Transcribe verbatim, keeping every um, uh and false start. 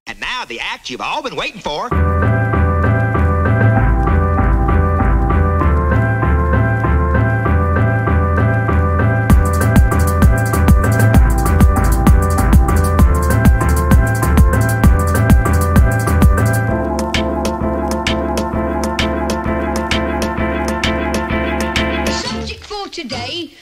And now the act you've all been waiting for. Subject for today,